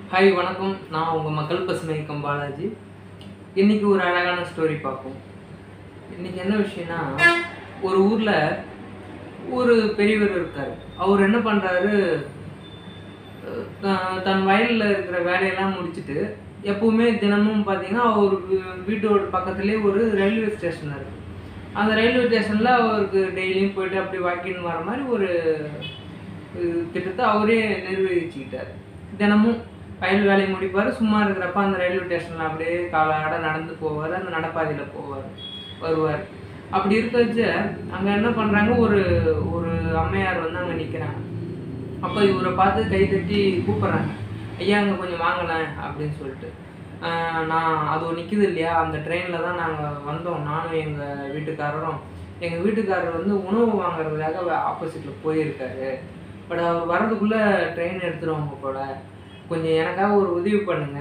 Hi வணக்கம். நான் உங்கள் மக்கள் பசுமை இயக்கம் பாலாஜி. இன்றைக்கி ஒரு அழகான ஸ்டோரி பார்ப்போம். இன்றைக்கி என்ன விஷயம்னா, ஒரு ஊரில் ஒரு பெரியவர் இருக்கார். அவர் என்ன பண்ணுறாரு, தன் வயலில் இருக்கிற வேலையெல்லாம் முடிச்சுட்டு எப்பவுமே தினமும் பார்த்தீங்கன்னா, அவர் வீட்டோட பக்கத்துலேயே ஒரு ரயில்வே ஸ்டேஷன் இருக்குது. அந்த ரயில்வே ஸ்டேஷனில் அவருக்கு டெய்லியும் போய்ட்டு அப்படி வாக்கிங் வர மாதிரி ஒரு திட்டத்தை அவரே நிர்வகிச்சுக்கிட்டார். தினமும் வயல் வேலையை முடிப்பார். சும்மா இருக்கிறப்ப அந்த ரயில்வே ஸ்டேஷனில் அப்படியே காலாட நடந்து போவார். அந்த நடப்பாதையில் போவார், வருவார். அப்படி இருக்கச்ச அங்கே என்ன பண்ணுறாங்க, ஒரு ஒரு அம்மையார் வந்து அங்கே நிற்கிறாங்க. அப்போ இவரை பார்த்து கை தட்டி கூப்பிட்றாங்க, ஐயா அங்கே கொஞ்சம் வாங்கினேன் அப்படின்னு சொல்லிட்டு. நான் அது நிற்கிது இல்லையா, அந்த ட்ரெயினில் தான் நாங்கள் வந்தோம், நானும் எங்கள் வீட்டுக்காரரும். எங்கள் வீட்டுக்காரர் வந்து உணவு வாங்குறதுக்காக ஆப்போசிட்டில் போயிருக்காரு. பட் அவர் வர்றதுக்குள்ளே ட்ரெயின் எடுத்துருவாங்க போல, கொஞ்சம் எனக்காக ஒரு உதவி பண்ணுங்க,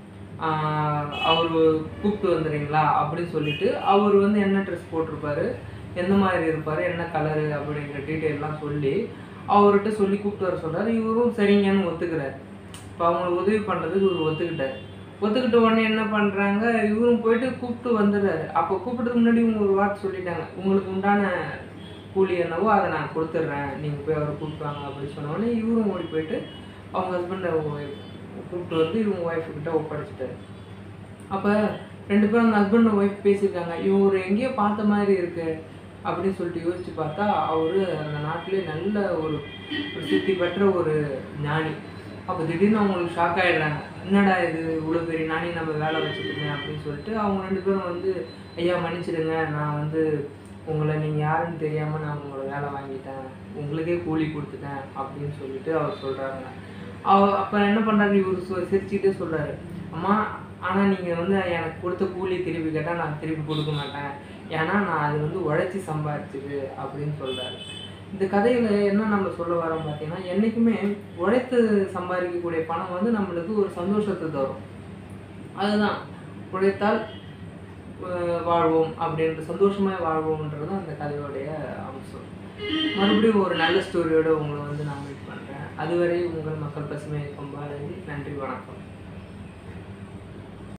அவர் கூப்பிட்டு வந்துடுறீங்களா அப்படின்னு சொல்லிட்டு, அவர் வந்து என்ன ட்ரெஸ் போட்டிருப்பாரு, எந்த மாதிரி இருப்பார், என்ன கலரு அப்படிங்கிற டீட்டெயிலெலாம் சொல்லி அவர்கிட்ட சொல்லி கூப்பிட்டு வர சொல்கிறார். இவரும் சரிங்கன்னு ஒத்துக்கிறார். இப்போ அவங்களுக்கு உதவி பண்ணுறதுக்கு இவர் ஒத்துக்கிட்டார். ஒத்துக்கிட்ட உடனே என்ன பண்ணுறாங்க, இவரும் போயிட்டு கூப்பிட்டு வந்துடுறாரு. அப்போ கூப்பிட்றதுக்கு முன்னாடி இவங்க ஒரு வார்த்தை சொல்லிட்டாங்க, உங்களுக்கு உண்டான கூலி என்னவோ அதை நான் கொடுத்துட்றேன், நீங்கள் போய் அவரை கூப்பிட்டு வாங்க அப்படின்னு சொன்னோடனே இவரும் ஓடி போயிட்டு அவங்க ஹஸ்பண்டை கூப்பிட்டு வந்து இவங்க ஒய்ஃப்கிட்ட ஒப்படைச்சிட்டாரு. அப்போ ரெண்டு பேரும் அந்த ஹஸ்பண்ட் அண்ட் ஒய்ஃப் பேசியிருக்காங்க. இவர் எங்கேயோ பார்த்த மாதிரி இருக்கு அப்படின்னு சொல்லிட்டு யோசிச்சு பார்த்தா, அவர் அந்த நாட்டிலே நல்ல ஒரு பிரசித்தி பெற்ற ஒரு ஞானி. அப்போ திடீர்னு அவங்களுக்கு ஷாக் ஆகிடுறாங்க, என்னடா இது இவ்வளோ பெரிய ஞானி நம்ம வேலை வச்சுருக்கேன் அப்படின்னு சொல்லிட்டு. அவங்க ரெண்டு பேரும் வந்து, ஐயா மன்னிச்சிடுங்க, நான் வந்து உங்களை நீங்கள் யாருன்னு தெரியாமல் நான் உங்களை வேலை வாங்கிட்டேன், உங்களுக்கே கூலி கொடுத்துட்டேன் அப்படின்னு சொல்லிட்டு அவர் சொல்கிறாங்க. அப்போ என்ன பண்ணுறாரு, இவர் சிரிச்சுக்கிட்டே சொல்கிறாரு, அம்மா ஆனால் நீங்கள் வந்து எனக்கு கொடுத்த கூலி திருப்பி கேட்டால் நான் திருப்பி கொடுக்க மாட்டேன், ஏன்னா நான் அது வந்து உழைச்சி சம்பாதிச்சது அப்படின்னு சொல்கிறாரு. இந்த கதையில் என்ன நம்ம சொல்ல வரோம் பார்த்தீங்கன்னா, என்றைக்குமே உழைத்து சம்பாதிக்கக்கூடிய பணம் வந்து நம்மளுக்கு ஒரு சந்தோஷத்தை தரும். அதுதான் உழைத்தால் வாழ்வோம் அப்படின்ற, சந்தோஷமாக வாழ்வோம்ன்றது அந்த கதையோடைய அம்சம். மறுபடியும் ஒரு நல்ல ஸ்டோரியோடு உங்களை வந்து நான் மீட் பண்ணுறேன். அதுவரை உங்கள் மக்கள் பசுமை இயக்கம் பாலாஜி. நன்றி, வணக்கம்.